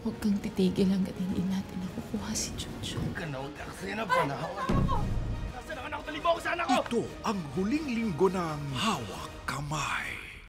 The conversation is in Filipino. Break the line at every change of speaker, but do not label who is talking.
Huwag kang titigil hanggat hindi natin nakukuha si Jojo.
Kanaw, taksi na panahon. Nasaan ang anak ko? Talibo ko sa anak ko!
Ito ang huling linggo ng Hawak Kamay.